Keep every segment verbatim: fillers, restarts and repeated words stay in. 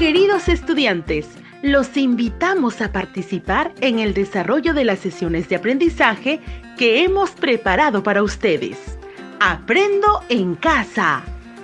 Queridos estudiantes, los invitamos a participar en el desarrollo de las sesiones de aprendizaje que hemos preparado para ustedes. ¡Aprendo en casa!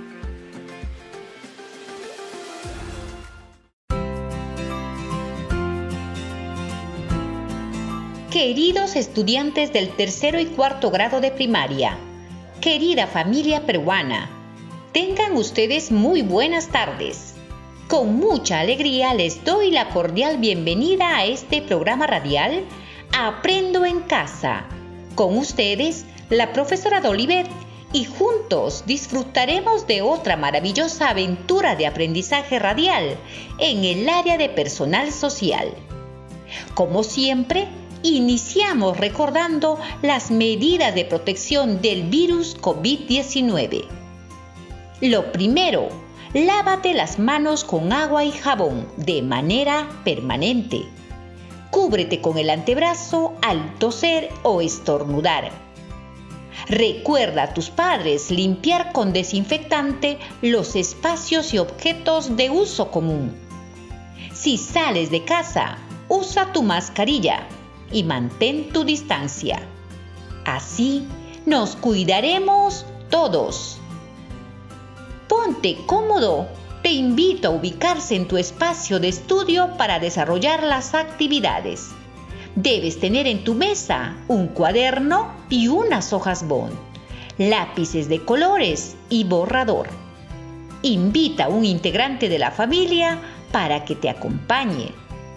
Queridos estudiantes del tercero y cuarto grado de primaria, querida familia peruana, tengan ustedes muy buenas tardes. Con mucha alegría les doy la cordial bienvenida a este programa radial Aprendo en Casa. Con ustedes, la profesora Dolivet, y juntos disfrutaremos de otra maravillosa aventura de aprendizaje radial en el área de personal social. Como siempre, iniciamos recordando las medidas de protección del virus COVID diecinueve. Lo primero, lávate las manos con agua y jabón de manera permanente. Cúbrete con el antebrazo al toser o estornudar. Recuerda a tus padres limpiar con desinfectante los espacios y objetos de uso común. Si sales de casa, usa tu mascarilla y mantén tu distancia. Así nos cuidaremos todos. Ponte cómodo. Te invito a ubicarse en tu espacio de estudio para desarrollar las actividades. Debes tener en tu mesa un cuaderno y unas hojas bond, lápices de colores y borrador. Invita a un integrante de la familia para que te acompañe.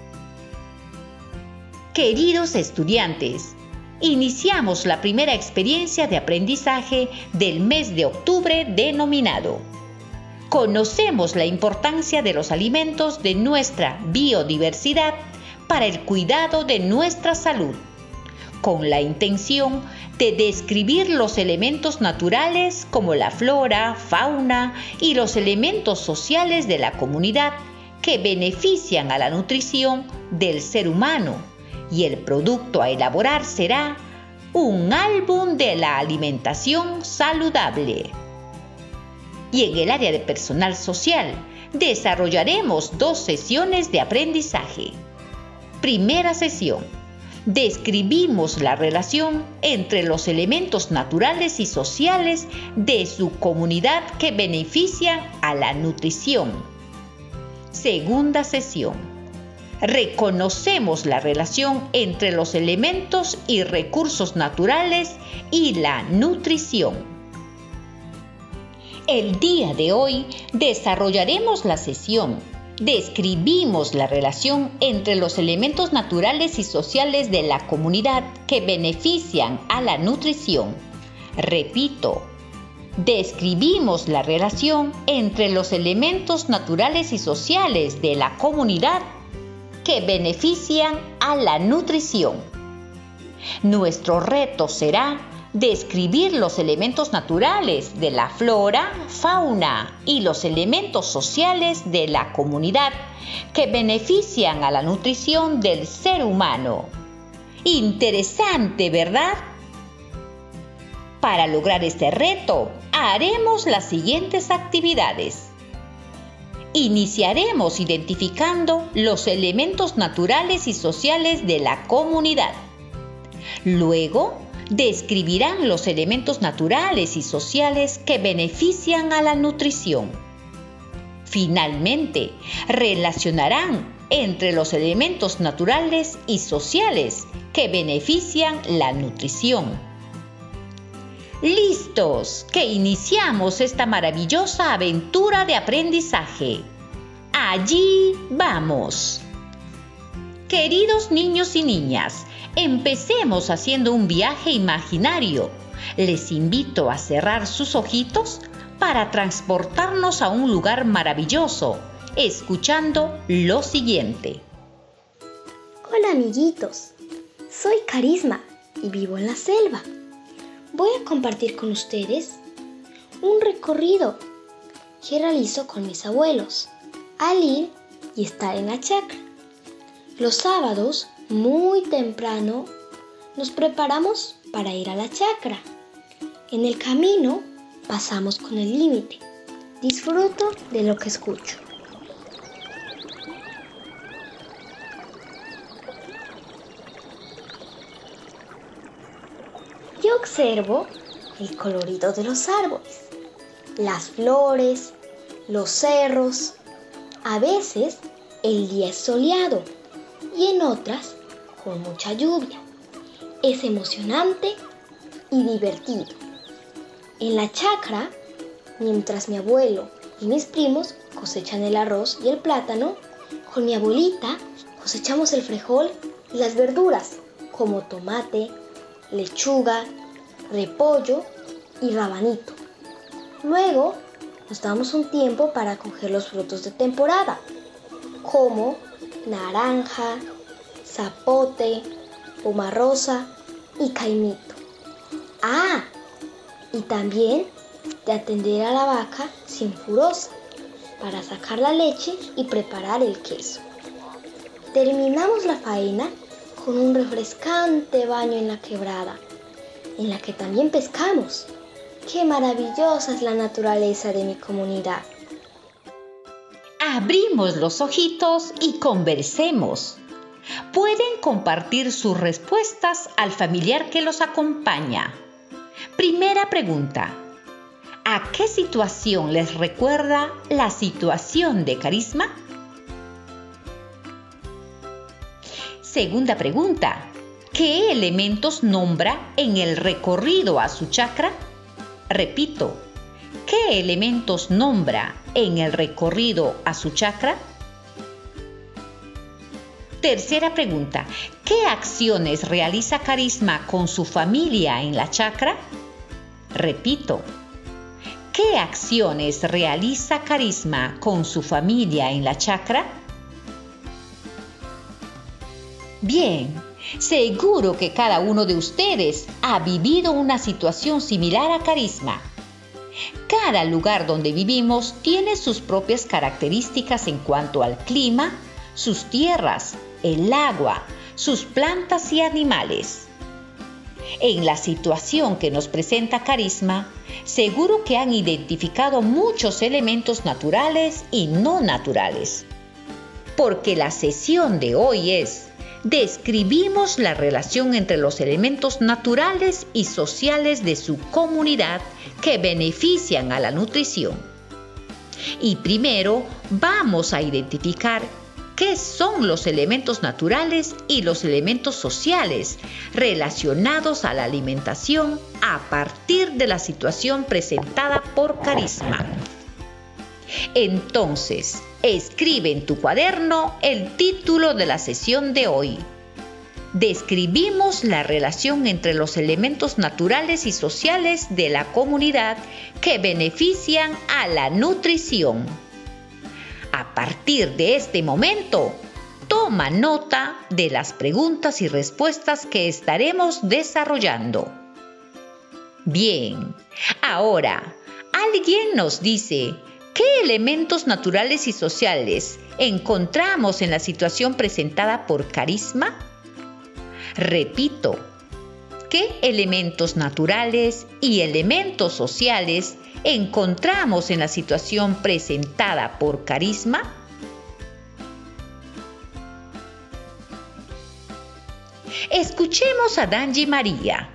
Queridos estudiantes, iniciamos la primera experiencia de aprendizaje del mes de octubre denominado Conocemos la importancia de los alimentos de nuestra biodiversidad para el cuidado de nuestra salud, con la intención de describir los elementos naturales como la flora, fauna y los elementos sociales de la comunidad que benefician a la nutrición del ser humano, y el producto a elaborar será un álbum de la alimentación saludable. Y en el área de personal social, desarrollaremos dos sesiones de aprendizaje. Primera sesión. Describimos la relación entre los elementos naturales y sociales de su comunidad que benefician a la nutrición. Segunda sesión. Reconocemos la relación entre los elementos y recursos naturales y la nutrición. El día de hoy desarrollaremos la sesión. Describimos la relación entre los elementos naturales y sociales de la comunidad que benefician a la nutrición. Repito, describimos la relación entre los elementos naturales y sociales de la comunidad que benefician a la nutrición. Nuestro reto será describir los elementos naturales de la flora, fauna y los elementos sociales de la comunidad que benefician a la nutrición del ser humano. Interesante, ¿verdad? Para lograr este reto, haremos las siguientes actividades. Iniciaremos identificando los elementos naturales y sociales de la comunidad. Luego, describirán los elementos naturales y sociales que benefician a la nutrición. Finalmente, relacionarán entre los elementos naturales y sociales que benefician la nutrición. ¡Listos! Que iniciamos esta maravillosa aventura de aprendizaje. ¡Allí vamos! Queridos niños y niñas, empecemos haciendo un viaje imaginario. Les invito a cerrar sus ojitos para transportarnos a un lugar maravilloso, escuchando lo siguiente. Hola amiguitos, soy Carisma y vivo en la selva. Voy a compartir con ustedes un recorrido que realizo con mis abuelos al ir y estar en la chacra. Los sábados, muy temprano, nos preparamos para ir a la chacra. En el camino pasamos con el límite. Disfruto de lo que escucho. Yo observo el colorido de los árboles, las flores, los cerros. A veces el día es soleado y en otras con mucha lluvia. Es emocionante y divertido. En la chacra, mientras mi abuelo y mis primos cosechan el arroz y el plátano, con mi abuelita cosechamos el frijol y las verduras como tomate, lechuga, repollo y rabanito. Luego nos damos un tiempo para coger los frutos de temporada, como naranja, zapote, pomarrosa y caimito. Ah, y también de atender a la vaca sinfurosa para sacar la leche y preparar el queso. Terminamos la faena con un refrescante baño en la quebrada, en la que también pescamos. ¡Qué maravillosa es la naturaleza de mi comunidad! Abrimos los ojitos y conversemos. Pueden compartir sus respuestas al familiar que los acompaña. Primera pregunta. ¿A qué situación les recuerda la situación de Carisma? Segunda pregunta. ¿Qué elementos nombra en el recorrido a su chacra? Repito, ¿qué elementos nombra en el recorrido a su chacra? Tercera pregunta. ¿Qué acciones realiza Carisma con su familia en la chacra? Repito, ¿qué acciones realiza Carisma con su familia en la chacra? Bien, seguro que cada uno de ustedes ha vivido una situación similar a Carisma. Cada lugar donde vivimos tiene sus propias características en cuanto al clima, sus tierras, el agua, sus plantas y animales. En la situación que nos presenta Carisma, seguro que han identificado muchos elementos naturales y no naturales. Porque la sesión de hoy es: describimos la relación entre los elementos naturales y sociales de su comunidad que benefician a la nutrición. Y primero vamos a identificar qué son los elementos naturales y los elementos sociales relacionados a la alimentación a partir de la situación presentada por Carisma. Entonces, escribe en tu cuaderno el título de la sesión de hoy. Describimos la relación entre los elementos naturales y sociales de la comunidad que benefician a la nutrición. A partir de este momento, toma nota de las preguntas y respuestas que estaremos desarrollando. Bien, ahora, ¿alguien nos dice qué elementos naturales y sociales encontramos en la situación presentada por Carisma? Repito, ¿qué elementos naturales y elementos sociales encontramos en la situación presentada por Carisma? Escuchemos a Danji María.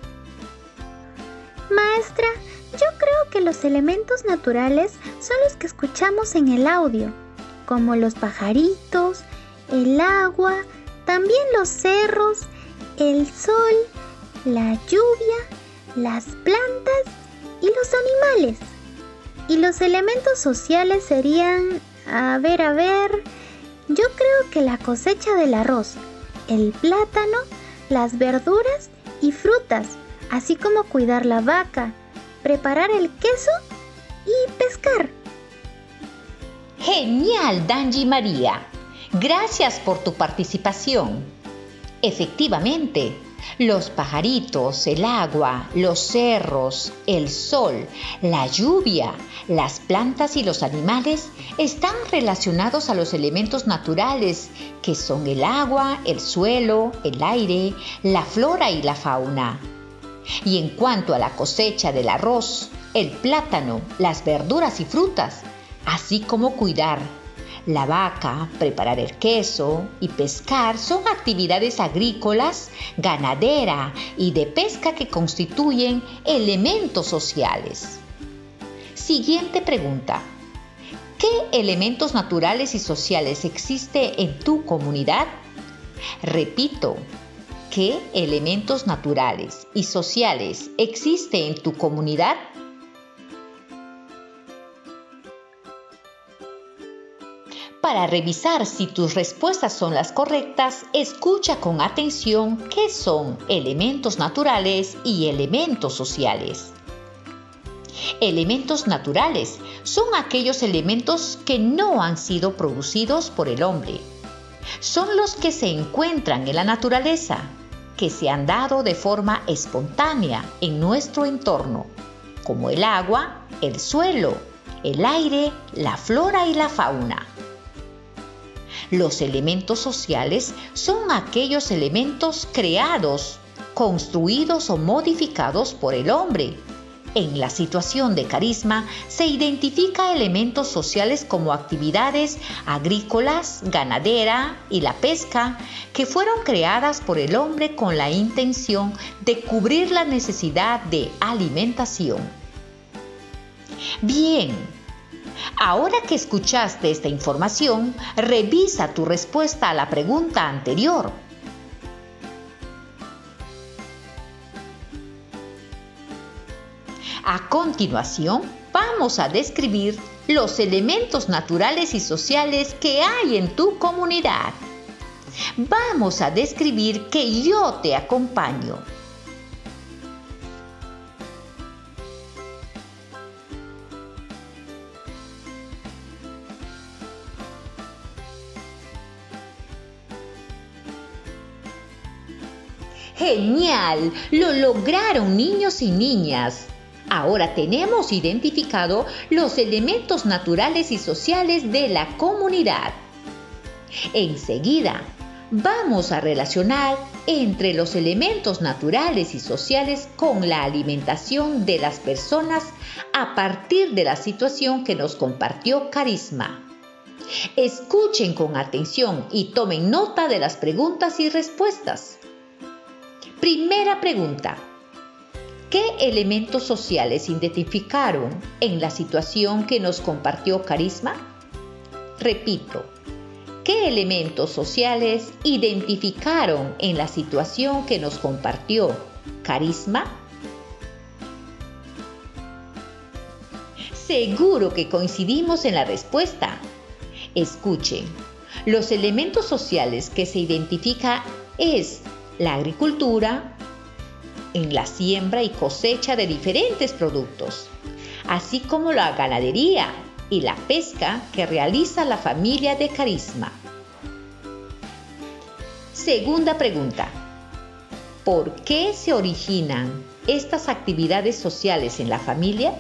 Maestra, yo creo que los elementos naturales son los que escuchamos en el audio, como los pajaritos, el agua, también los cerros, el sol, la lluvia, las plantas y los animales. Y los elementos sociales serían, a ver, a ver, yo creo que la cosecha del arroz, el plátano, las verduras y frutas, así como cuidar la vaca, preparar el queso y pescar. Genial, Danji María. Gracias por tu participación. Efectivamente, los pajaritos, el agua, los cerros, el sol, la lluvia, las plantas y los animales están relacionados a los elementos naturales, que son el agua, el suelo, el aire, la flora y la fauna. Y en cuanto a la cosecha del arroz, el plátano, las verduras y frutas, así como cuidar La vaca, preparar el queso y pescar son actividades agrícolas, ganadera y de pesca que constituyen elementos sociales. Siguiente pregunta. ¿Qué elementos naturales y sociales existe en tu comunidad? Repito, ¿qué elementos naturales y sociales existe en tu comunidad? Para revisar si tus respuestas son las correctas, escucha con atención qué son elementos naturales y elementos sociales. Elementos naturales son aquellos elementos que no han sido producidos por el hombre. Son los que se encuentran en la naturaleza, que se han dado de forma espontánea en nuestro entorno, como el agua, el suelo, el aire, la flora y la fauna. Los elementos sociales son aquellos elementos creados, construidos o modificados por el hombre. En la situación de Carisma se identifica elementos sociales como actividades agrícolas, ganadera y la pesca que fueron creadas por el hombre con la intención de cubrir la necesidad de alimentación. Bien, ahora que escuchaste esta información, revisa tu respuesta a la pregunta anterior. A continuación, vamos a describir los elementos naturales y sociales que hay en tu comunidad. Vamos a describir que yo te acompaño. ¡Genial! ¡Lo lograron, niños y niñas! Ahora tenemos identificado los elementos naturales y sociales de la comunidad. Enseguida, vamos a relacionar entre los elementos naturales y sociales con la alimentación de las personas a partir de la situación que nos compartió Carisma. Escuchen con atención y tomen nota de las preguntas y respuestas. Primera pregunta. ¿Qué elementos sociales identificaron en la situación que nos compartió Carisma? Repito, ¿qué elementos sociales identificaron en la situación que nos compartió Carisma? Seguro que coincidimos en la respuesta. Escuchen, los elementos sociales que se identifica es la agricultura, en la siembra y cosecha de diferentes productos, así como la ganadería y la pesca que realiza la familia de Carisma. Segunda pregunta. ¿Por qué se originan estas actividades sociales en la familia?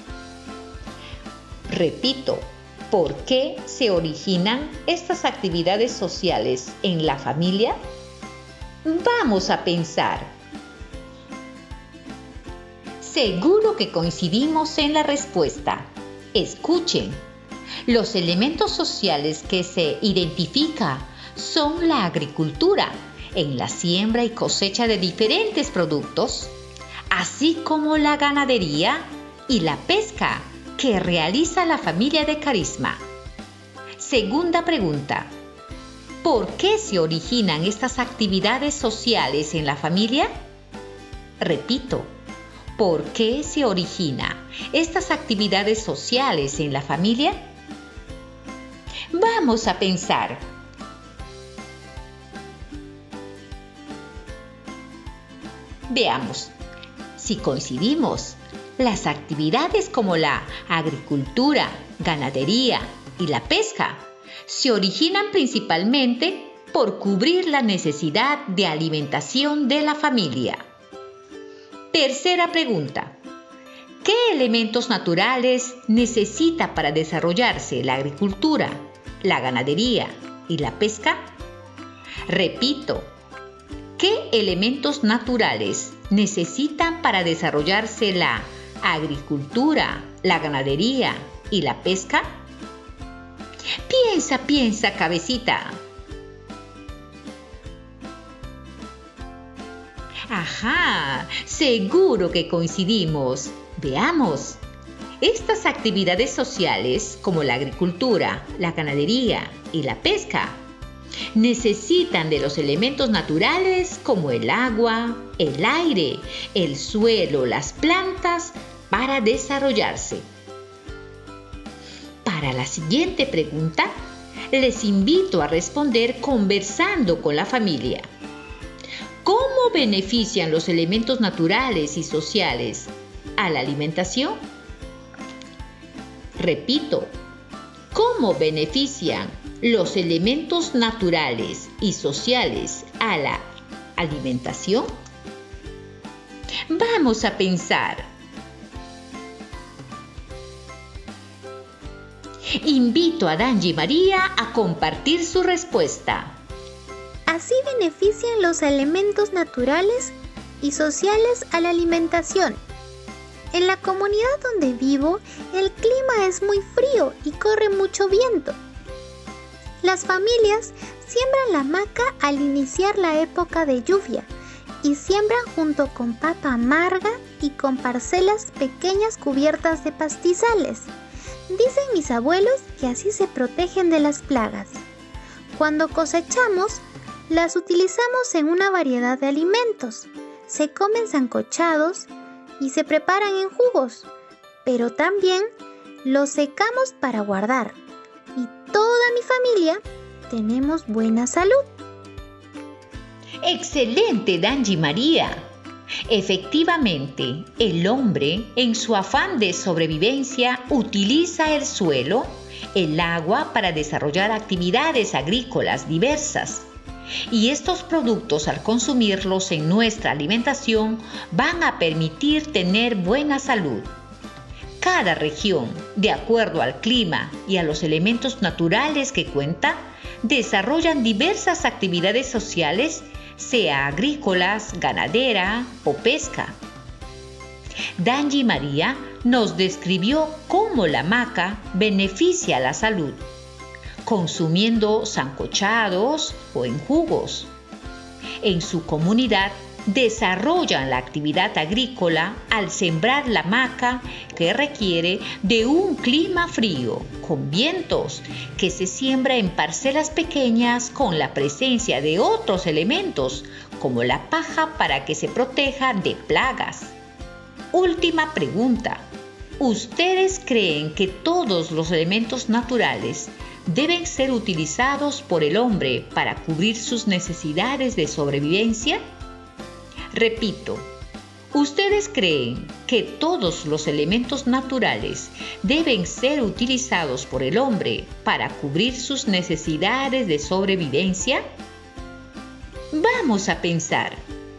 Repito, ¿por qué se originan estas actividades sociales en la familia? Vamos a pensar. Seguro que coincidimos en la respuesta. Escuchen, los elementos sociales que se identifican son la agricultura, en la siembra y cosecha de diferentes productos, así como la ganadería y la pesca que realiza la familia de Carisma. Segunda pregunta. ¿Por qué se originan estas actividades sociales en la familia? Repito, ¿por qué se originan estas actividades sociales en la familia? Vamos a pensar. Veamos, si coincidimos, las actividades como la agricultura, ganadería y la pesca se originan principalmente por cubrir la necesidad de alimentación de la familia. Tercera pregunta. ¿Qué elementos naturales necesita para desarrollarse la agricultura, la ganadería y la pesca? Repito, ¿qué elementos naturales necesitan para desarrollarse la agricultura, la ganadería y la pesca? Piensa, piensa, cabecita. Ajá, seguro que coincidimos. Veamos. Estas actividades sociales, como la agricultura, la ganadería y la pesca, necesitan de los elementos naturales como el agua, el aire, el suelo, las plantas para desarrollarse. Para la siguiente pregunta, les invito a responder conversando con la familia. ¿Cómo benefician los elementos naturales y sociales a la alimentación? Repito, ¿cómo benefician los elementos naturales y sociales a la alimentación? Vamos a pensar. Invito a Danji María a compartir su respuesta. Así benefician los elementos naturales y sociales a la alimentación. En la comunidad donde vivo, el clima es muy frío y corre mucho viento. Las familias siembran la maca al iniciar la época de lluvia y siembran junto con papa amarga y con parcelas pequeñas cubiertas de pastizales. Dicen mis abuelos que así se protegen de las plagas. Cuando cosechamos, las utilizamos en una variedad de alimentos. Se comen sancochados y se preparan en jugos, pero también los secamos para guardar. Y toda mi familia tenemos buena salud. ¡Excelente, Danji María! Efectivamente, el hombre, en su afán de sobrevivencia, utiliza el suelo, el agua para desarrollar actividades agrícolas diversas. Y estos productos, al consumirlos en nuestra alimentación, van a permitir tener buena salud. Cada región, de acuerdo al clima y a los elementos naturales que cuenta, desarrollan diversas actividades sociales, sea agrícolas, ganadera o pesca. Danji María nos describió cómo la maca beneficia a la salud, consumiendo sancochados o en jugos. En su comunidad desarrollan la actividad agrícola al sembrar la maca, que requiere de un clima frío, con vientos, que se siembra en parcelas pequeñas con la presencia de otros elementos, como la paja, para que se proteja de plagas. Última pregunta. ¿Ustedes creen que todos los elementos naturales deben ser utilizados por el hombre para cubrir sus necesidades de sobrevivencia? Repito, ¿ustedes creen que todos los elementos naturales deben ser utilizados por el hombre para cubrir sus necesidades de sobrevivencia? Vamos a pensar.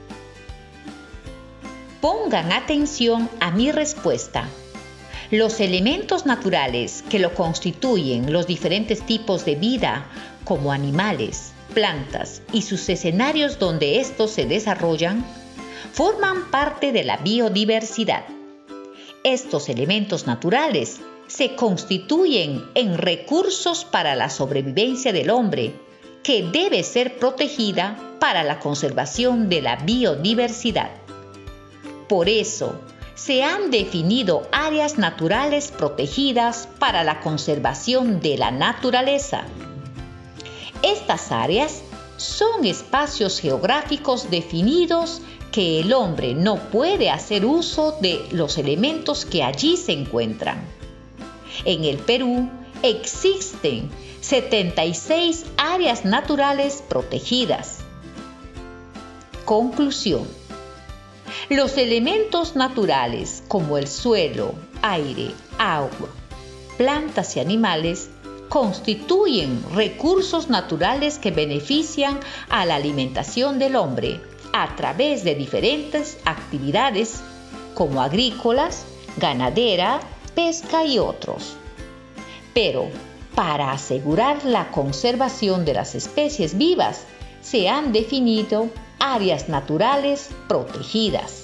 Pongan atención a mi respuesta. Los elementos naturales que lo constituyen, los diferentes tipos de vida, como animales, plantas y sus escenarios donde estos se desarrollan, forman parte de la biodiversidad. Estos elementos naturales se constituyen en recursos para la sobrevivencia del hombre, que debe ser protegida para la conservación de la biodiversidad. Por eso, se han definido áreas naturales protegidas para la conservación de la naturaleza. Estas áreas son espacios geográficos definidos que el hombre no puede hacer uso de los elementos que allí se encuentran. En el Perú existen setenta y seis áreas naturales protegidas. Conclusión. Los elementos naturales como el suelo, aire, agua, plantas y animales constituyen recursos naturales que benefician a la alimentación del hombre a través de diferentes actividades como agrícolas, ganadera, pesca y otros. Pero para asegurar la conservación de las especies vivas, se han definido áreas naturales protegidas.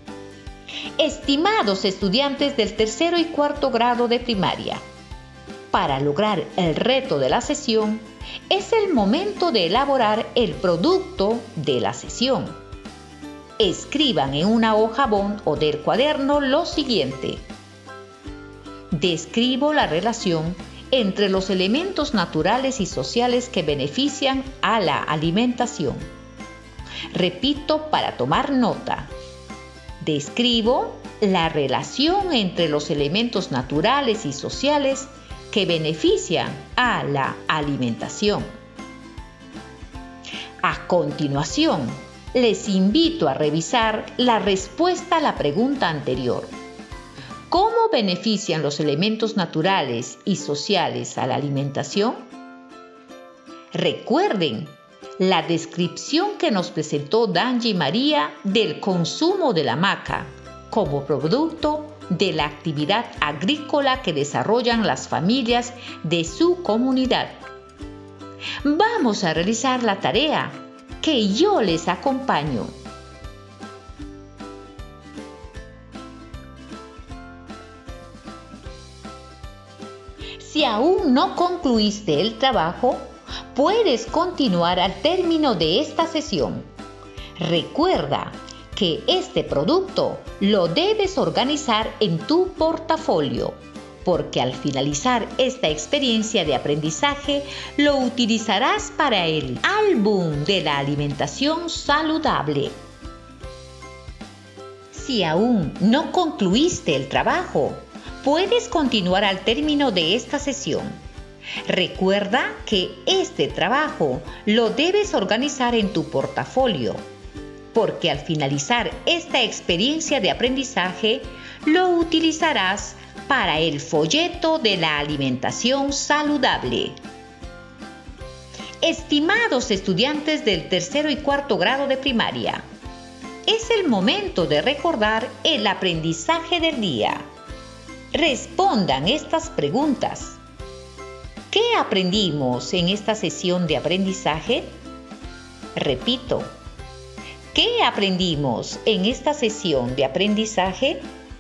Estimados estudiantes del tercero y cuarto grado de primaria, para lograr el reto de la sesión, es el momento de elaborar el producto de la sesión. Escriban en una hoja bond o del cuaderno lo siguiente. Describo la relación entre los elementos naturales y sociales que benefician a la alimentación. Repito para tomar nota. Describo la relación entre los elementos naturales y sociales que benefician a la alimentación. A continuación, les invito a revisar la respuesta a la pregunta anterior. ¿Cómo benefician los elementos naturales y sociales a la alimentación? Recuerden la descripción que nos presentó Danji María del consumo de la maca como producto de la actividad agrícola que desarrollan las familias de su comunidad. Vamos a realizar la tarea que yo les acompaño. Si aún no concluiste el trabajo, puedes continuar al término de esta sesión. Recuerda que este producto lo debes organizar en tu portafolio, porque al finalizar esta experiencia de aprendizaje lo utilizarás para el álbum de la alimentación saludable. Si aún no concluiste el trabajo, puedes continuar al término de esta sesión. Recuerda que este trabajo lo debes organizar en tu portafolio, porque al finalizar esta experiencia de aprendizaje lo utilizarás para el folleto de la alimentación saludable. Estimados estudiantes del tercero y cuarto grado de primaria, es el momento de recordar el aprendizaje del día. Respondan estas preguntas. ¿Qué aprendimos en esta sesión de aprendizaje? Repito, ¿qué aprendimos en esta sesión de aprendizaje?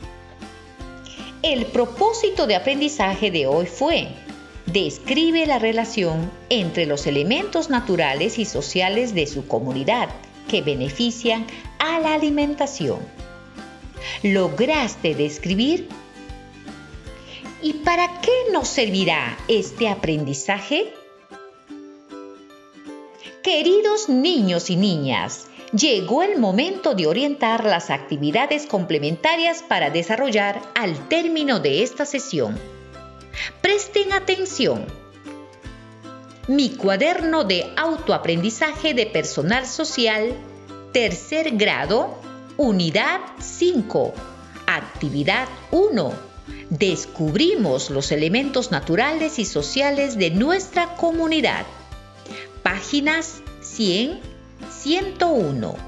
El propósito de aprendizaje de hoy fue: describe la relación entre los elementos naturales y sociales de su comunidad que benefician a la alimentación. ¿Lograste describir? ¿Y para qué nos servirá este aprendizaje? Queridos niños y niñas, llegó el momento de orientar las actividades complementarias para desarrollar al término de esta sesión. Presten atención. Mi cuaderno de autoaprendizaje de personal social, tercer grado, unidad cinco, actividad uno. Descubrimos los elementos naturales y sociales de nuestra comunidad. Páginas cien, ciento uno.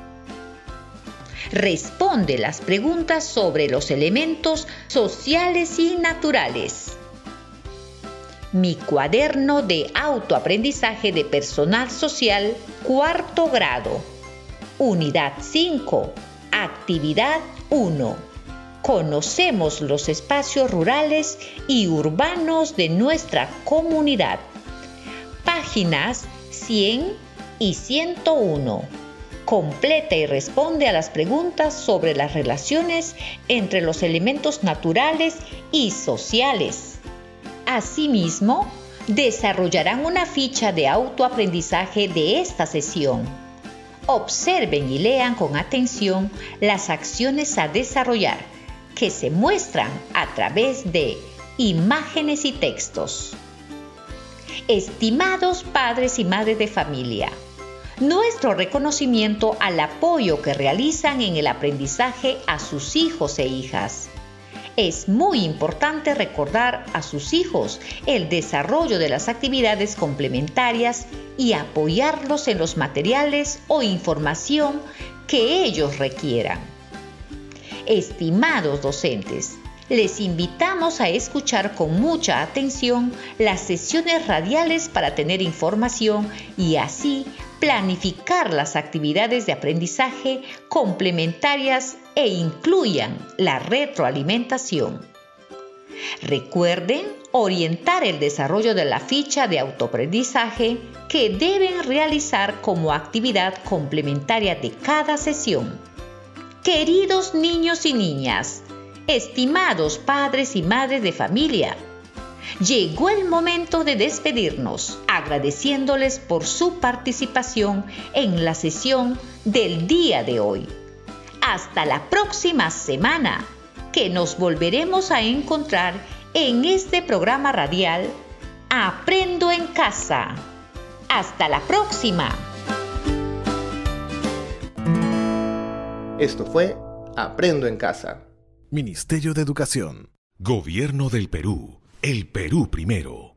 Responde las preguntas sobre los elementos sociales y naturales. Mi cuaderno de autoaprendizaje de personal social, cuarto grado. Unidad cinco, actividad uno. Conocemos los espacios rurales y urbanos de nuestra comunidad. Páginas cien y ciento uno. Completa y responde a las preguntas sobre las relaciones entre los elementos naturales y sociales. Asimismo, desarrollarán una ficha de autoaprendizaje de esta sesión. Observen y lean con atención las acciones a desarrollar, que se muestran a través de imágenes y textos. Estimados padres y madres de familia, nuestro reconocimiento al apoyo que realizan en el aprendizaje a sus hijos e hijas. Es muy importante recordar a sus hijos el desarrollo de las actividades complementarias y apoyarlos en los materiales o información que ellos requieran. Estimados docentes, les invitamos a escuchar con mucha atención las sesiones radiales para tener información y así planificar las actividades de aprendizaje complementarias e incluyan la retroalimentación. Recuerden orientar el desarrollo de la ficha de autoaprendizaje que deben realizar como actividad complementaria de cada sesión. Queridos niños y niñas, estimados padres y madres de familia, llegó el momento de despedirnos, agradeciéndoles por su participación en la sesión del día de hoy. Hasta la próxima semana, que nos volveremos a encontrar en este programa radial Aprendo en Casa. ¡Hasta la próxima! Esto fue Aprendo en Casa. Ministerio de Educación. Gobierno del Perú. El Perú primero.